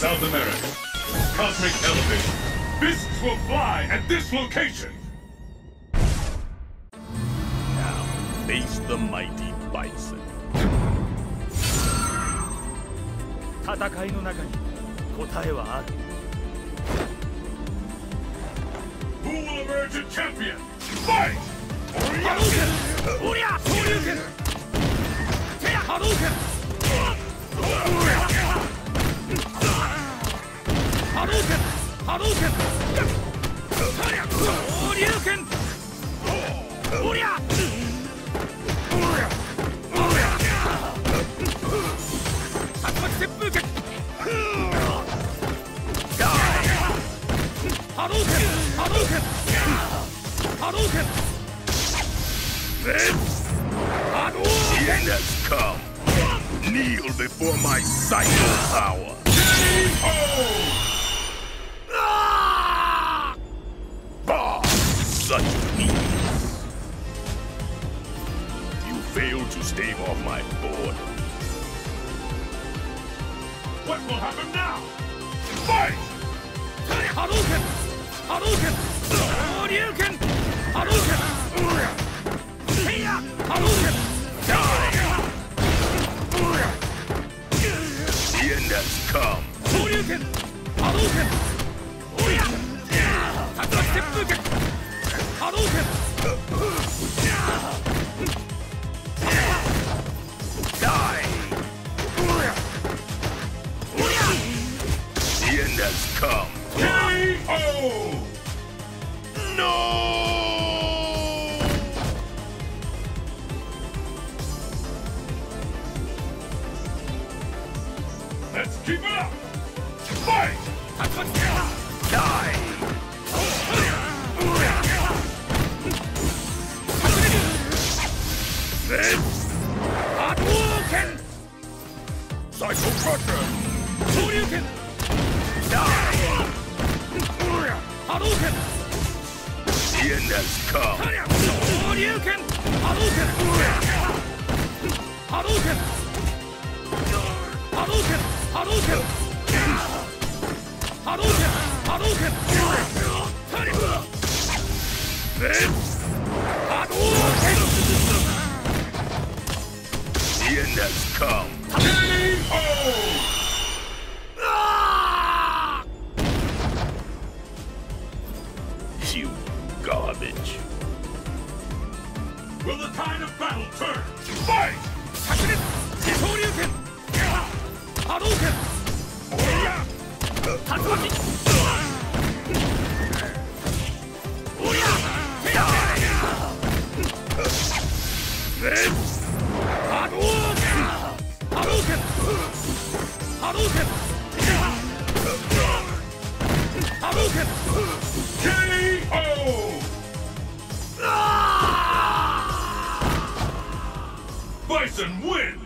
South America. Cosmic elevation. Fists will fly at this location. Now, face the mighty Bison. 戦いの中に答えはある。 Who will emerge a champion? Fight! Hadouken! おりゃ！昇竜拳！てや！波動拳！波動拳！波動拳！そりゃ！昇竜拳！おりゃ！竜巻旋風拳！波動拳！波動拳！波動拳！ The end has come. Kneel before my psycho power. Bah! Such ease. You failed to stave off my board. What will happen now? Fight! Hadouken! Hadouken! Shoryuken! Hadouken! Hadouken! The end has come. Shoryuken! Hadouken! Tatsumaki Senpuken! Hadouken! Die! The end has come. KO! No! Let's keep it up! Fight! Die! This Hadouken! Psycho Crusher! Shoryuken! Die! Hadouken! The end has come. Shoryuken! Hadouken! Hadouken! Hadouken! Hadouken! Hadouken! Hadouken! This Hadouken! The end has come. KO! You garbage. Will the tide of battle turn? Fight! Shoryuken! Hadouken! Tatsumaki! This Hadouken! Hadouken! Hadouken! Hadouken! KO! Bison wins!